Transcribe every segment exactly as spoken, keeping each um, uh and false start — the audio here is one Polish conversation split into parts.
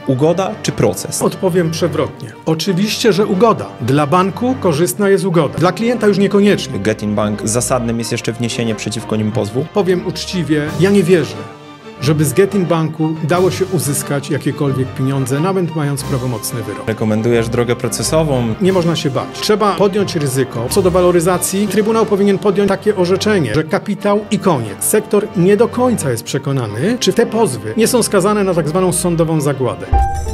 Ugoda czy proces? Odpowiem przewrotnie. Oczywiście, że ugoda. Dla banku korzystna jest ugoda. Dla klienta już niekoniecznie. Getin Bank zasadnym jest jeszcze wniesienie przeciwko nim pozwu? Powiem uczciwie, ja nie wierzę, żeby z Getin Banku dało się uzyskać jakiekolwiek pieniądze, nawet mając prawomocny wyrok. Rekomendujesz drogę procesową? Nie można się bać. Trzeba podjąć ryzyko. Co do waloryzacji, Trybunał powinien podjąć takie orzeczenie, że kapitał i koniec. Sektor nie do końca jest przekonany, czy te pozwy nie są skazane na tak zwaną sądową zagładę.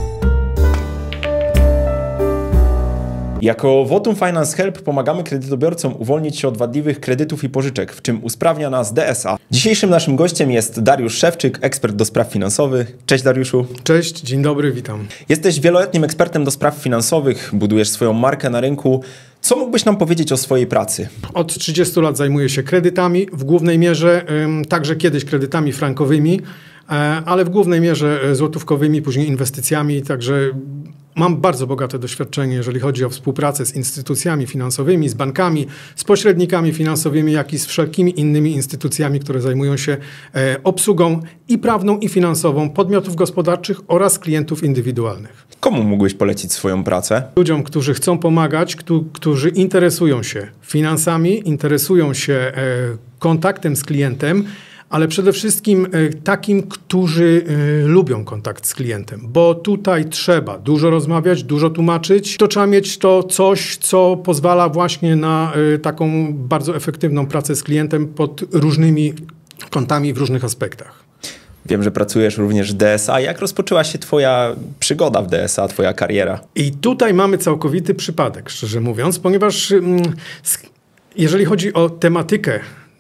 Jako Votum Finance Help pomagamy kredytobiorcom uwolnić się od wadliwych kredytów i pożyczek, w czym usprawnia nas D S A. Dzisiejszym naszym gościem jest Dariusz Szewczyk, ekspert do spraw finansowych. Cześć Dariuszu. Cześć, dzień dobry, witam. Jesteś wieloletnim ekspertem do spraw finansowych, budujesz swoją markę na rynku. Co mógłbyś nam powiedzieć o swojej pracy? Od trzydziestu lat zajmuję się kredytami, w głównej mierze ym, także kiedyś kredytami frankowymi, e, ale w głównej mierze złotówkowymi, później inwestycjami, także mam bardzo bogate doświadczenie, jeżeli chodzi o współpracę z instytucjami finansowymi, z bankami, z pośrednikami finansowymi, jak i z wszelkimi innymi instytucjami, które zajmują się e, obsługą i prawną, i finansową podmiotów gospodarczych oraz klientów indywidualnych. Komu mógłbyś polecić swoją pracę? Ludziom, którzy chcą pomagać, którzy, którzy interesują się finansami, interesują się e, kontaktem z klientem, ale przede wszystkim takim, którzy lubią kontakt z klientem, bo tutaj trzeba dużo rozmawiać, dużo tłumaczyć. To trzeba mieć to coś, co pozwala właśnie na taką bardzo efektywną pracę z klientem pod różnymi kątami w różnych aspektach. Wiem, że pracujesz również w D S A. Jak rozpoczęła się twoja przygoda w D S A, twoja kariera? I tutaj mamy całkowity przypadek, szczerze mówiąc, ponieważ jeżeli chodzi o tematykę,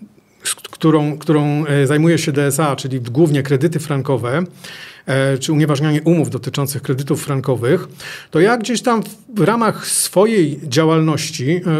Którą, którą zajmuje się D S A, czyli głównie kredyty frankowe, e, czy unieważnianie umów dotyczących kredytów frankowych, to ja gdzieś tam w ramach swojej działalności e,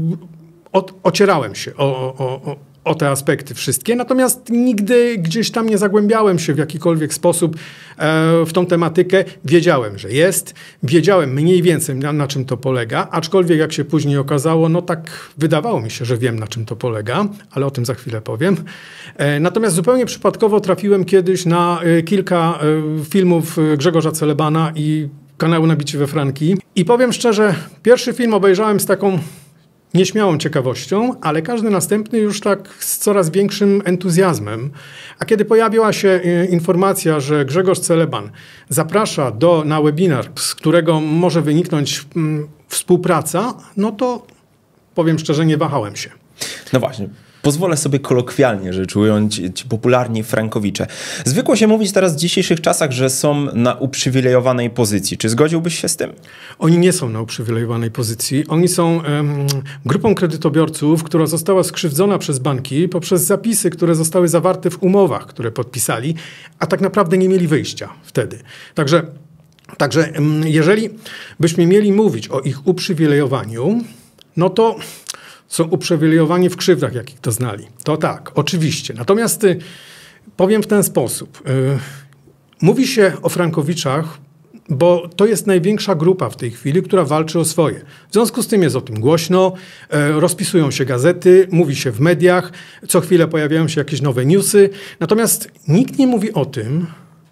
od, ocierałem się o, o, o, o te aspekty wszystkie, natomiast nigdy gdzieś tam nie zagłębiałem się w jakikolwiek sposób e, w tą tematykę. Wiedziałem, że jest, wiedziałem mniej więcej na, na czym to polega, aczkolwiek jak się później okazało, no tak wydawało mi się, że wiem, na czym to polega, ale o tym za chwilę powiem. E, natomiast zupełnie przypadkowo trafiłem kiedyś na e, kilka e, filmów Grzegorza Celebana i kanału Nabici we Franki i powiem szczerze, pierwszy film obejrzałem z taką nieśmiałą ciekawością, ale każdy następny już tak z coraz większym entuzjazmem. A kiedy pojawiła się informacja, że Grzegorz Celeban zaprasza do, na webinar, z którego może wyniknąć mm, współpraca, no to powiem szczerze, nie wahałem się. No właśnie. Pozwolę sobie kolokwialnie rzecz ująć, ci popularni frankowicze. Zwykło się mówić teraz w dzisiejszych czasach, że są na uprzywilejowanej pozycji. Czy zgodziłbyś się z tym? Oni nie są na uprzywilejowanej pozycji. Oni są um, grupą kredytobiorców, która została skrzywdzona przez banki poprzez zapisy, które zostały zawarte w umowach, które podpisali, a tak naprawdę nie mieli wyjścia wtedy. Także, także um, jeżeli byśmy mieli mówić o ich uprzywilejowaniu, no to są uprzywilejowani w krzywdach, jakich to znali. To tak, oczywiście. Natomiast y, powiem w ten sposób. Y, mówi się o frankowiczach, bo to jest największa grupa w tej chwili, która walczy o swoje. W związku z tym jest o tym głośno, y, rozpisują się gazety, mówi się w mediach, co chwilę pojawiają się jakieś nowe newsy. Natomiast nikt nie mówi o tym,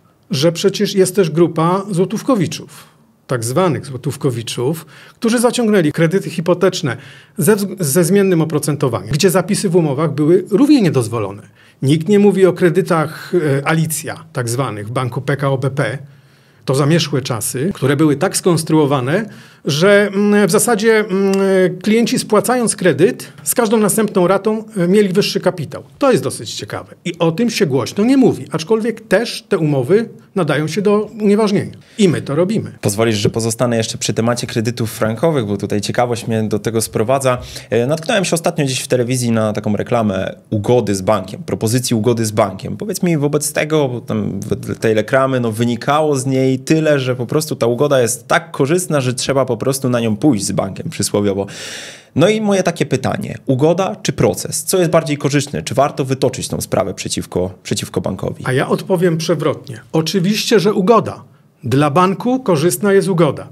że przecież jest też grupa złotówkowiczów. Tak zwanych złotówkowiczów, którzy zaciągnęli kredyty hipoteczne ze, ze zmiennym oprocentowaniem, gdzie zapisy w umowach były równie niedozwolone. Nikt nie mówi o kredytach e, Alicja, tak zwanych, w banku P K O B P. To zamierzchłe czasy, które były tak skonstruowane, że w zasadzie klienci spłacając kredyt z każdą następną ratą mieli wyższy kapitał. To jest dosyć ciekawe. I o tym się głośno nie mówi. Aczkolwiek też te umowy nadają się do unieważnienia. I my to robimy. Pozwolisz, że pozostanę jeszcze przy temacie kredytów frankowych, bo tutaj ciekawość mnie do tego sprowadza. Natknąłem się ostatnio gdzieś w telewizji na taką reklamę ugody z bankiem, propozycji ugody z bankiem. Powiedz mi wobec tego, bo tam tej reklamy no, wynikało z niej tyle, że po prostu ta ugoda jest tak korzystna, że trzeba po prostu na nią pójść z bankiem przysłowiowo. No i moje takie pytanie, ugoda czy proces? Co jest bardziej korzystne? Czy warto wytoczyć tą sprawę przeciwko, przeciwko bankowi? A ja odpowiem przewrotnie. Oczywiście, że ugoda. Dla banku korzystna jest ugoda.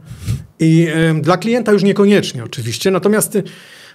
I y, dla klienta już niekoniecznie oczywiście. Natomiast y,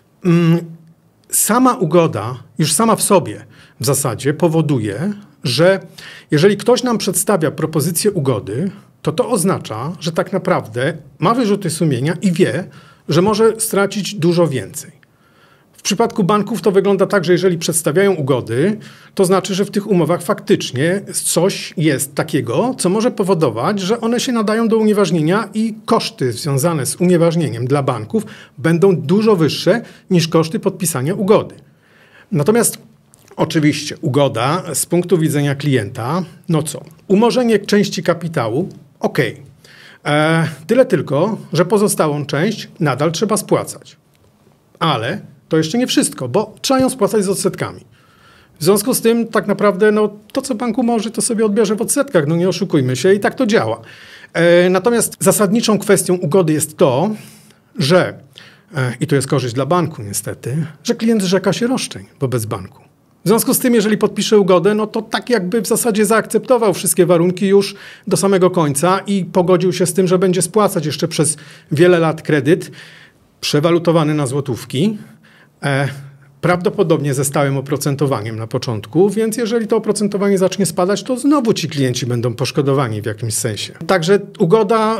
sama ugoda już sama w sobie w zasadzie powoduje, że jeżeli ktoś nam przedstawia propozycję ugody, to to oznacza, że tak naprawdę ma wyrzuty sumienia i wie, że może stracić dużo więcej. W przypadku banków to wygląda tak, że jeżeli przedstawiają ugody, to znaczy, że w tych umowach faktycznie coś jest takiego, co może powodować, że one się nadają do unieważnienia i koszty związane z unieważnieniem dla banków będą dużo wyższe niż koszty podpisania ugody. Natomiast oczywiście ugoda z punktu widzenia klienta, no co? Umorzenie części kapitału, okej. Okay. Tyle tylko, że pozostałą część nadal trzeba spłacać. Ale to jeszcze nie wszystko, bo trzeba ją spłacać z odsetkami. W związku z tym tak naprawdę no, to, co bank umorzy, to sobie odbierze w odsetkach. No nie oszukujmy się i tak to działa. E, natomiast zasadniczą kwestią ugody jest to, że, e, i to jest korzyść dla banku niestety, że klient zrzeka się roszczeń wobec banku. W związku z tym, jeżeli podpisze ugodę, no to tak jakby w zasadzie zaakceptował wszystkie warunki już do samego końca i pogodził się z tym, że będzie spłacać jeszcze przez wiele lat kredyt przewalutowany na złotówki, e, prawdopodobnie ze stałym oprocentowaniem na początku, więc jeżeli to oprocentowanie zacznie spadać, to znowu ci klienci będą poszkodowani w jakimś sensie. Także ugoda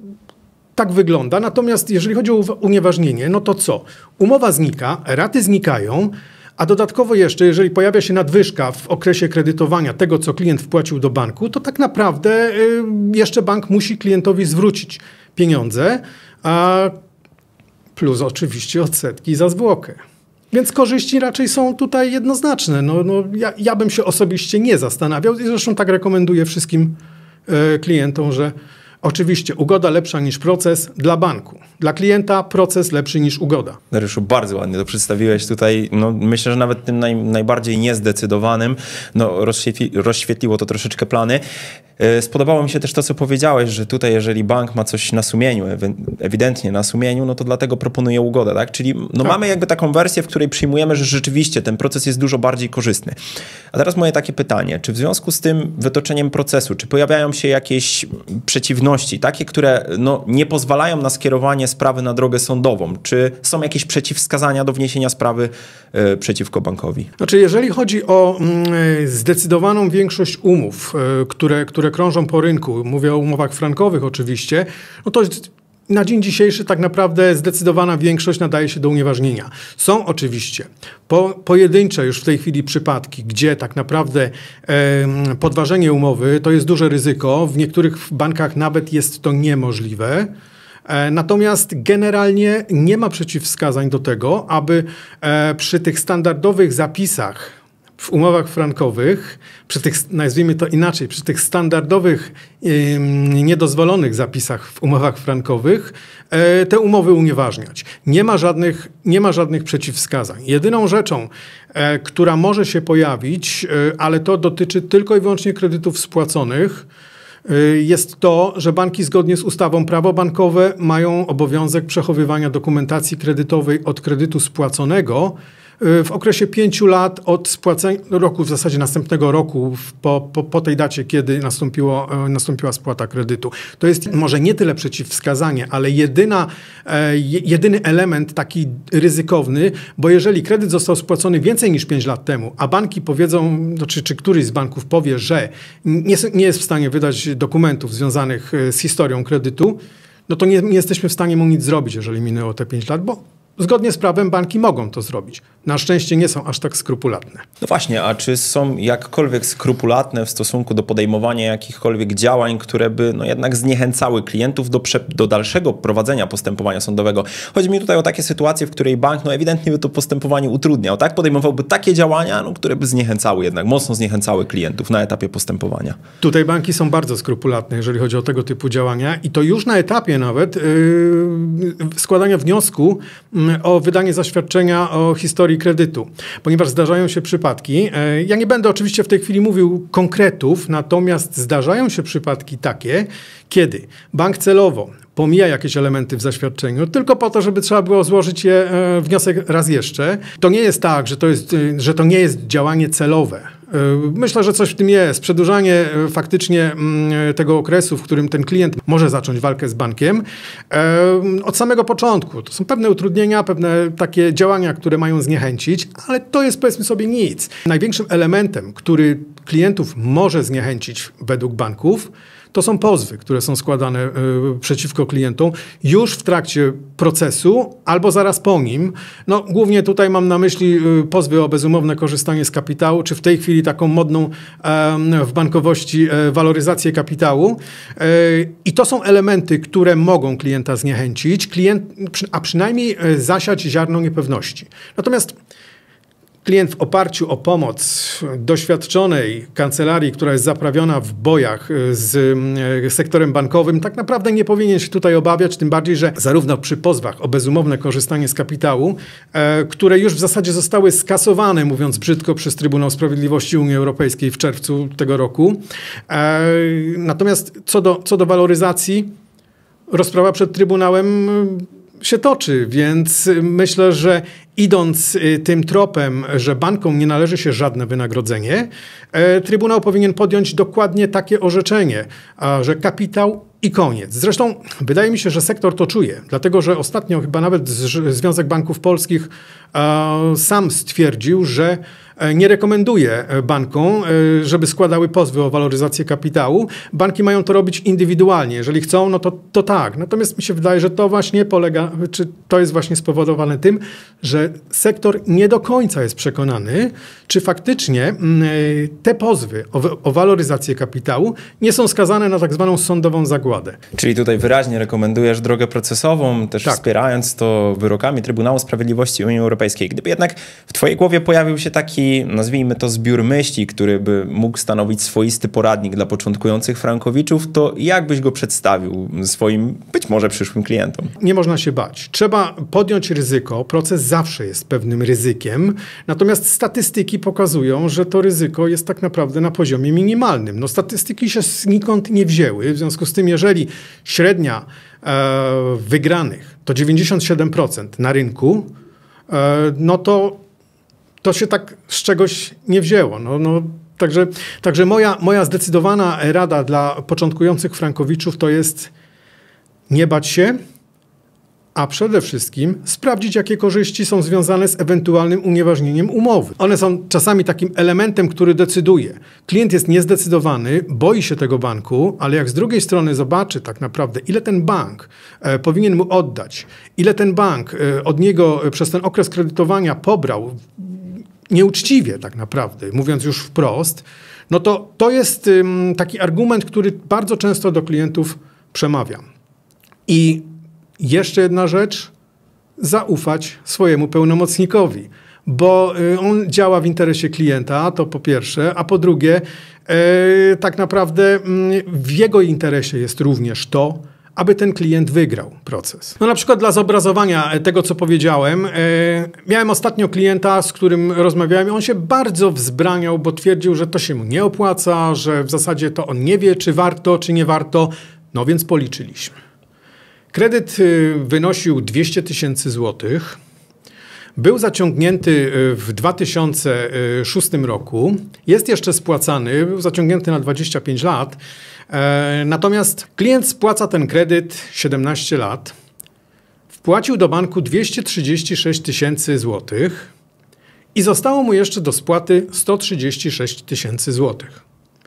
tak wygląda, natomiast jeżeli chodzi o unieważnienie, no to co? Umowa znika, raty znikają, a dodatkowo jeszcze, jeżeli pojawia się nadwyżka w okresie kredytowania tego, co klient wpłacił do banku, to tak naprawdę y, jeszcze bank musi klientowi zwrócić pieniądze, a plus oczywiście odsetki za zwłokę. Więc korzyści raczej są tutaj jednoznaczne. No, no, ja, ja bym się osobiście nie zastanawiał i zresztą tak rekomenduję wszystkim y, klientom, że oczywiście ugoda lepsza niż proces dla banku. Dla klienta proces lepszy niż ugoda. Dariuszu, bardzo ładnie to przedstawiłeś tutaj. No, myślę, że nawet tym naj, najbardziej niezdecydowanym no, rozświetli, rozświetliło to troszeczkę plany. Spodobało mi się też to, co powiedziałeś, że tutaj jeżeli bank ma coś na sumieniu, ewidentnie na sumieniu, no to dlatego proponuje ugodę, tak? Czyli no tak. Mamy jakby taką wersję, w której przyjmujemy, że rzeczywiście ten proces jest dużo bardziej korzystny. A teraz moje takie pytanie, czy w związku z tym wytoczeniem procesu, czy pojawiają się jakieś przeciwności, takie, które no, nie pozwalają na skierowanie sprawy na drogę sądową? Czy są jakieś przeciwwskazania do wniesienia sprawy y, przeciwko bankowi? Znaczy, jeżeli chodzi o y, zdecydowaną większość umów, y, które, które krążą po rynku, mówię o umowach frankowych oczywiście, no to na dzień dzisiejszy tak naprawdę zdecydowana większość nadaje się do unieważnienia. Są oczywiście po, pojedyncze już w tej chwili przypadki, gdzie tak naprawdę e, podważenie umowy to jest duże ryzyko. W niektórych bankach nawet jest to niemożliwe. E, natomiast generalnie nie ma przeciwwskazań do tego, aby e, przy tych standardowych zapisach w umowach frankowych, przy tych, nazwijmy to inaczej, przy tych standardowych, yy, niedozwolonych zapisach w umowach frankowych, yy, te umowy unieważniać. Nie ma żadnych, nie ma żadnych przeciwwskazań. Jedyną rzeczą, yy, która może się pojawić, yy, ale to dotyczy tylko i wyłącznie kredytów spłaconych, yy, jest to, że banki zgodnie z ustawą prawo bankowe mają obowiązek przechowywania dokumentacji kredytowej od kredytu spłaconego w okresie pięciu lat od spłacenia, roku w zasadzie następnego roku, po, po, po tej dacie, kiedy nastąpiło, nastąpiła spłata kredytu. To jest może nie tyle przeciwwskazanie, ale jedyna, e, jedyny element taki ryzykowny, bo jeżeli kredyt został spłacony więcej niż pięć lat temu, a banki powiedzą, czy, czy któryś z banków powie, że nie, nie jest w stanie wydać dokumentów związanych z historią kredytu, no to nie, nie jesteśmy w stanie mu nic zrobić, jeżeli minęło te pięć lat, bo zgodnie z prawem banki mogą to zrobić. Na szczęście nie są aż tak skrupulatne. No właśnie, a czy są jakkolwiek skrupulatne w stosunku do podejmowania jakichkolwiek działań, które by no jednak zniechęcały klientów do, prze, do dalszego prowadzenia postępowania sądowego? Chodzi mi tutaj o takie sytuacje, w której bank no ewidentnie by to postępowanie utrudniał, tak? Podejmowałby takie działania, no, które by zniechęcały jednak, mocno zniechęcały klientów na etapie postępowania. Tutaj banki są bardzo skrupulatne, jeżeli chodzi o tego typu działania i to już na etapie nawet yy, składania wniosku yy, o wydanie zaświadczenia o historii kredytu, ponieważ zdarzają się przypadki, ja nie będę oczywiście w tej chwili mówił konkretów, natomiast zdarzają się przypadki takie, kiedy bank celowo pomija jakieś elementy w zaświadczeniu, tylko po to, żeby trzeba było złożyć je, wniosek raz jeszcze. To nie jest tak, że to, jest, że to nie jest działanie celowe. Myślę, że coś w tym jest. Przedłużanie faktycznie tego okresu, w którym ten klient może zacząć walkę z bankiem od samego początku. To są pewne utrudnienia, pewne takie działania, które mają zniechęcić, ale to jest, powiedzmy sobie, nic. Największym elementem, który klientów może zniechęcić według banków, to są pozwy, które są składane y, przeciwko klientom już w trakcie procesu albo zaraz po nim. No, głównie tutaj mam na myśli y, pozwy o bezumowne korzystanie z kapitału, czy w tej chwili taką modną y, w bankowości y, waloryzację kapitału. Y, I to są elementy, które mogą klienta zniechęcić, klient, a przynajmniej y, zasiać ziarno niepewności. Natomiast klient w oparciu o pomoc doświadczonej kancelarii, która jest zaprawiona w bojach z sektorem bankowym, tak naprawdę nie powinien się tutaj obawiać, tym bardziej, że zarówno przy pozwach o bezumowne korzystanie z kapitału, e, które już w zasadzie zostały skasowane, mówiąc brzydko, przez Trybunał Sprawiedliwości Unii Europejskiej w czerwcu tego roku. E, natomiast co do, co do waloryzacji, rozprawa przed Trybunałem się toczy, więc myślę, że idąc tym tropem, że bankom nie należy się żadne wynagrodzenie, Trybunał powinien podjąć dokładnie takie orzeczenie, że kapitał i koniec. Zresztą wydaje mi się, że sektor to czuje, dlatego że ostatnio chyba nawet Związek Banków Polskich sam stwierdził, że nie rekomenduje bankom, żeby składały pozwy o waloryzację kapitału. Banki mają to robić indywidualnie. Jeżeli chcą, no to, to tak. Natomiast mi się wydaje, że to właśnie polega, czy to jest właśnie spowodowane tym, że sektor nie do końca jest przekonany, czy faktycznie te pozwy o, o waloryzację kapitału nie są skazane na tak zwaną sądową zagładę. Czyli tutaj wyraźnie rekomendujesz drogę procesową, też tak. Wspierając to wyrokami Trybunału Sprawiedliwości Unii Europejskiej. Gdyby jednak w twojej głowie pojawił się taki, nazwijmy to, zbiór myśli, który by mógł stanowić swoisty poradnik dla początkujących frankowiczów, to jak byś go przedstawił swoim, być może przyszłym klientom? Nie można się bać. Trzeba podjąć ryzyko. Proces zawsze jest pewnym ryzykiem. Natomiast statystyki pokazują, że to ryzyko jest tak naprawdę na poziomie minimalnym. No, statystyki się znikąd nie wzięły. W związku z tym, jeżeli średnia e, wygranych to dziewięćdziesiąt siedem procent na rynku, e, no to to się tak z czegoś nie wzięło. No, no, także także moja, moja zdecydowana rada dla początkujących frankowiczów to jest nie bać się, a przede wszystkim sprawdzić, jakie korzyści są związane z ewentualnym unieważnieniem umowy. One są czasami takim elementem, który decyduje. Klient jest niezdecydowany, boi się tego banku, ale jak z drugiej strony zobaczy tak naprawdę, ile ten bank e, powinien mu oddać, ile ten bank e, od niego e, przez ten okres kredytowania pobrał nieuczciwie tak naprawdę, mówiąc już wprost, no to to jest ym, taki argument, który bardzo często do klientów przemawiam. I jeszcze jedna rzecz, zaufać swojemu pełnomocnikowi, bo y, on działa w interesie klienta, to po pierwsze, a po drugie, y, tak naprawdę y, w jego interesie jest również to, aby ten klient wygrał proces. No na przykład dla zobrazowania tego, co powiedziałem, e, miałem ostatnio klienta, z którym rozmawiałem i on się bardzo wzbraniał, bo twierdził, że to się mu nie opłaca, że w zasadzie to on nie wie, czy warto, czy nie warto. No więc policzyliśmy. Kredyt wynosił dwieście tysięcy złotych. Był zaciągnięty w dwa tysiące szóstym roku. Jest jeszcze spłacany, był zaciągnięty na dwadzieścia pięć lat. E, natomiast klient spłaca ten kredyt siedemnaście lat. Wpłacił do banku dwieście trzydzieści sześć tysięcy złotych i zostało mu jeszcze do spłaty sto trzydzieści sześć tysięcy złotych.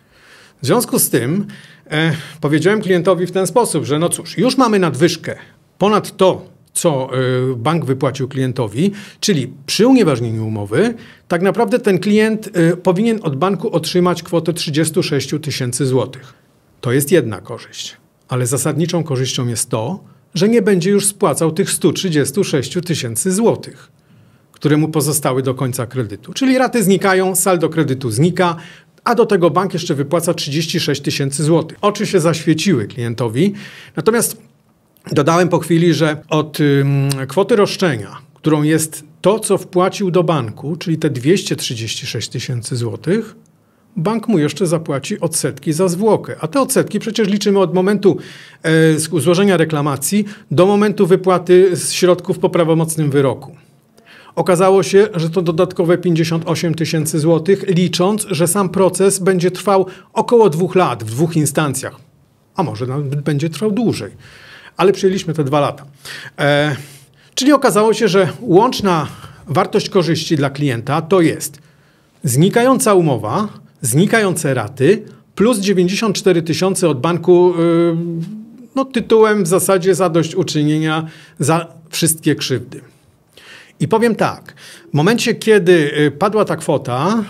W związku z tym e, powiedziałem klientowi w ten sposób, że no cóż, już mamy nadwyżkę ponad to, co y, bank wypłacił klientowi, czyli przy unieważnieniu umowy, tak naprawdę ten klient y, powinien od banku otrzymać kwotę trzydzieści sześć tysięcy złotych. To jest jedna korzyść, ale zasadniczą korzyścią jest to, że nie będzie już spłacał tych stu trzydziestu sześciu tysięcy złotych, które mu pozostały do końca kredytu. Czyli raty znikają, saldo kredytu znika, a do tego bank jeszcze wypłaca trzydzieści sześć tysięcy złotych. Oczy się zaświeciły klientowi, natomiast dodałem po chwili, że od ym, kwoty roszczenia, którą jest to, co wpłacił do banku, czyli te dwieście trzydzieści sześć tysięcy złotych, bank mu jeszcze zapłaci odsetki za zwłokę. A te odsetki przecież liczymy od momentu e, złożenia reklamacji do momentu wypłaty z środków po prawomocnym wyroku. Okazało się, że to dodatkowe pięćdziesiąt osiem tysięcy złotych, licząc, że sam proces będzie trwał około dwóch lat w dwóch instancjach. A może nawet będzie trwał dłużej. Ale przyjęliśmy te dwa lata. E, czyli okazało się, że łączna wartość korzyści dla klienta to jest znikająca umowa, znikające raty, plus dziewięćdziesiąt cztery tysiące od banku yy, no, tytułem w zasadzie zadośćuczynienia za wszystkie krzywdy. I powiem tak, w momencie, kiedy padła ta kwota,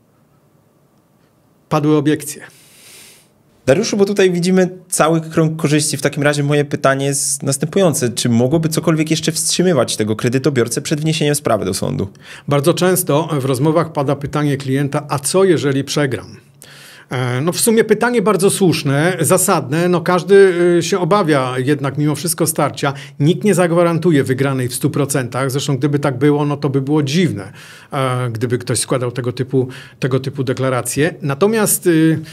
padły obiekcje. Dariuszu, bo tutaj widzimy cały krąg korzyści. W takim razie moje pytanie jest następujące. Czy mogłoby cokolwiek jeszcze wstrzymywać tego kredytobiorcę przed wniesieniem sprawy do sądu? Bardzo często w rozmowach pada pytanie klienta, a co jeżeli przegram? No w sumie pytanie bardzo słuszne, zasadne. No każdy się obawia jednak mimo wszystko starcia. Nikt nie zagwarantuje wygranej w stu procentach. Zresztą gdyby tak było, no to by było dziwne, gdyby ktoś składał tego typu, tego typu deklaracje. Natomiast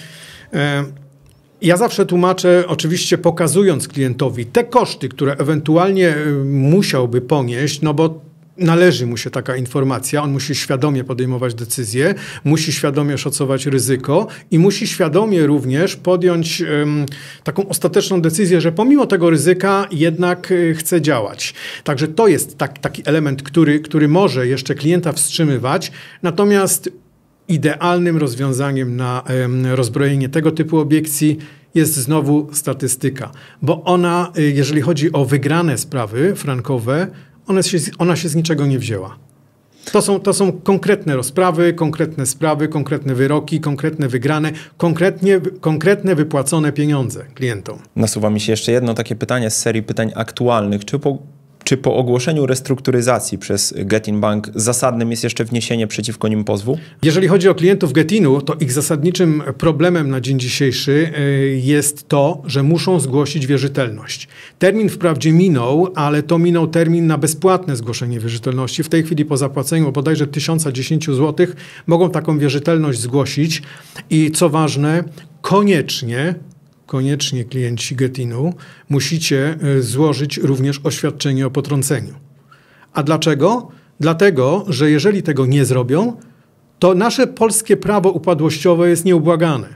ja zawsze tłumaczę, oczywiście pokazując klientowi te koszty, które ewentualnie musiałby ponieść, no bo należy mu się taka informacja, on musi świadomie podejmować decyzje, musi świadomie szacować ryzyko i musi świadomie również podjąć um, taką ostateczną decyzję, że pomimo tego ryzyka jednak y, chce działać. Także to jest tak, taki element, który, który może jeszcze klienta wstrzymywać, natomiast idealnym rozwiązaniem na um, rozbrojenie tego typu obiekcji jest znowu statystyka, bo ona, y, jeżeli chodzi o wygrane sprawy frankowe, Ona się, ona się z niczego nie wzięła. To są, to są konkretne rozprawy, konkretne sprawy, konkretne wyroki, konkretne wygrane, konkretnie, konkretne wypłacone pieniądze klientom. Nasuwa mi się jeszcze jedno takie pytanie z serii pytań aktualnych. Czy po, czy po ogłoszeniu restrukturyzacji przez Getin Bank zasadnym jest jeszcze wniesienie przeciwko nim pozwu? Jeżeli chodzi o klientów Getinu, to ich zasadniczym problemem na dzień dzisiejszy jest to, że muszą zgłosić wierzytelność. Termin wprawdzie minął, ale to minął termin na bezpłatne zgłoszenie wierzytelności. W tej chwili po zapłaceniu bodajże tysiąc dziesięć złotych mogą taką wierzytelność zgłosić i co ważne, koniecznie Koniecznie klienci Getinu musicie złożyć również oświadczenie o potrąceniu. A dlaczego? Dlatego, że jeżeli tego nie zrobią, to nasze polskie prawo upadłościowe jest nieubłagane.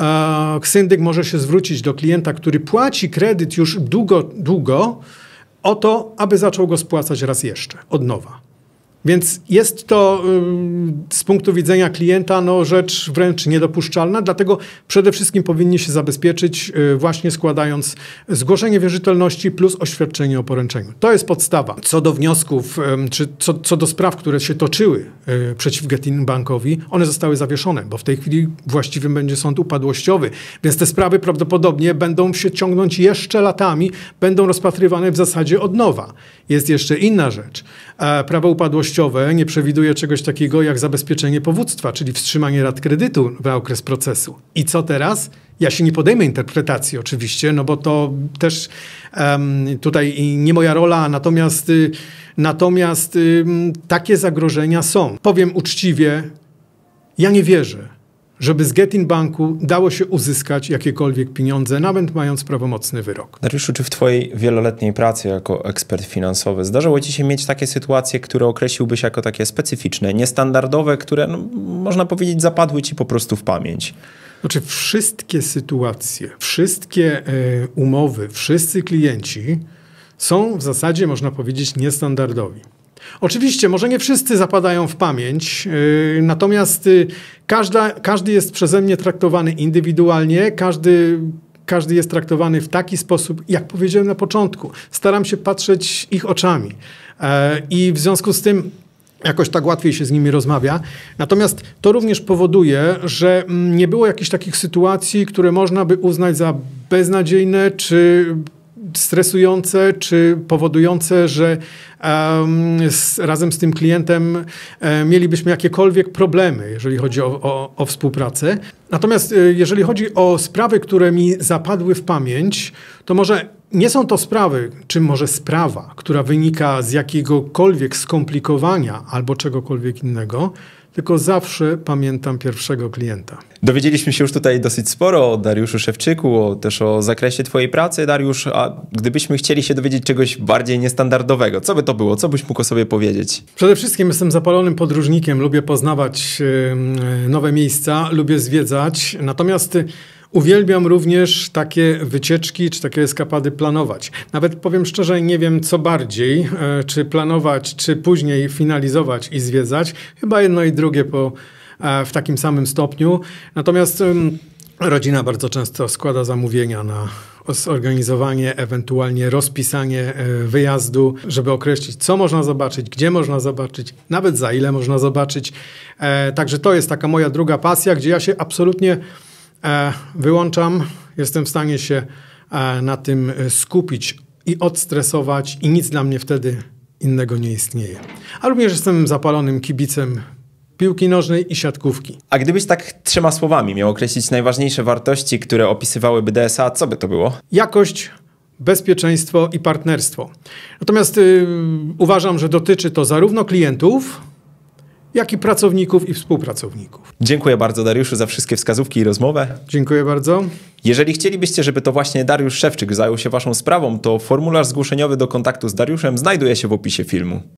Syndyk może się zwrócić do klienta, który płaci kredyt już długo, długo, o to, aby zaczął go spłacać raz jeszcze, od nowa. Więc jest to y, z punktu widzenia klienta no, rzecz wręcz niedopuszczalna, dlatego przede wszystkim powinni się zabezpieczyć y, właśnie składając zgłoszenie wierzytelności plus oświadczenie o poręczeniu. To jest podstawa. Co do wniosków, y, czy co, co do spraw, które się toczyły y, przeciw Getin Bankowi, one zostały zawieszone, bo w tej chwili właściwym będzie sąd upadłościowy, więc te sprawy prawdopodobnie będą się ciągnąć jeszcze latami, będą rozpatrywane w zasadzie od nowa. Jest jeszcze inna rzecz. E, prawo upadłościowe nie przewiduje czegoś takiego jak zabezpieczenie powództwa, czyli wstrzymanie rat kredytu na okres procesu. I co teraz? Ja się nie podejmę interpretacji oczywiście, no bo to też um, tutaj nie moja rola, natomiast, y, natomiast y, takie zagrożenia są. Powiem uczciwie, ja nie wierzę, żeby z Getin Banku dało się uzyskać jakiekolwiek pieniądze, nawet mając prawomocny wyrok. Dariuszu, czy w twojej wieloletniej pracy jako ekspert finansowy zdarzało ci się mieć takie sytuacje, które określiłbyś jako takie specyficzne, niestandardowe, które no, można powiedzieć zapadły ci po prostu w pamięć? Znaczy wszystkie sytuacje, wszystkie e, umowy, wszyscy klienci są w zasadzie, można powiedzieć, niestandardowi. Oczywiście, może nie wszyscy zapadają w pamięć, yy, natomiast yy, każda, każdy jest przeze mnie traktowany indywidualnie, każdy, każdy jest traktowany w taki sposób, jak powiedziałem na początku. Staram się patrzeć ich oczami yy, i w związku z tym jakoś tak łatwiej się z nimi rozmawia. Natomiast to również powoduje, że nie było jakichś takich sytuacji, które można by uznać za beznadziejne czy stresujące, czy powodujące, że um, z, razem z tym klientem um, mielibyśmy jakiekolwiek problemy, jeżeli chodzi o, o, o współpracę. Natomiast jeżeli chodzi o sprawy, które mi zapadły w pamięć, to może nie są to sprawy, czy może sprawa, która wynika z jakiegokolwiek skomplikowania albo czegokolwiek innego, tylko zawsze pamiętam pierwszego klienta. Dowiedzieliśmy się już tutaj dosyć sporo o Dariuszu Szewczyku, o, też o zakresie twojej pracy, Dariusz, a gdybyśmy chcieli się dowiedzieć czegoś bardziej niestandardowego, co by to było? Co byś mógł o sobie powiedzieć? Przede wszystkim jestem zapalonym podróżnikiem, lubię poznawać yy, nowe miejsca, lubię zwiedzać, natomiast uwielbiam również takie wycieczki, czy takie eskapady planować. Nawet powiem szczerze, nie wiem co bardziej, e, czy planować, czy później finalizować i zwiedzać. Chyba jedno i drugie po, e, w takim samym stopniu. Natomiast e, Rodzina bardzo często składa zamówienia na zorganizowanie, ewentualnie rozpisanie wyjazdu, żeby określić, co można zobaczyć, gdzie można zobaczyć, nawet za ile można zobaczyć. Także to jest taka moja druga pasja, gdzie ja się absolutnie wyłączam. Jestem w stanie się na tym skupić i odstresować i nic dla mnie wtedy innego nie istnieje. A również jestem zapalonym kibicem piłki nożnej i siatkówki. A gdybyś tak trzema słowami miał określić najważniejsze wartości, które opisywałyby D S A, co by to było? Jakość, bezpieczeństwo i partnerstwo. Natomiast yy, uważam, że dotyczy to zarówno klientów, jak i pracowników i współpracowników. Dziękuję bardzo, Dariuszu, za wszystkie wskazówki i rozmowę. Dziękuję bardzo. Jeżeli chcielibyście, żeby to właśnie Dariusz Szewczyk zajął się waszą sprawą, to formularz zgłoszeniowy do kontaktu z Dariuszem znajduje się w opisie filmu.